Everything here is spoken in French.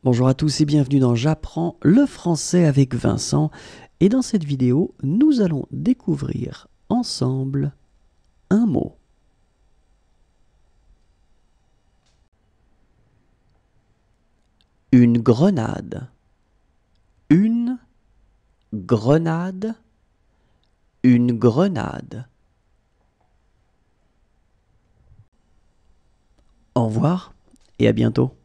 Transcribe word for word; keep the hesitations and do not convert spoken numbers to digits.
Bonjour à tous et bienvenue dans J'apprends le français avec Vincent. Et dans cette vidéo, nous allons découvrir ensemble un mot. Une grenade. Une grenade. Une grenade. Au revoir et à bientôt.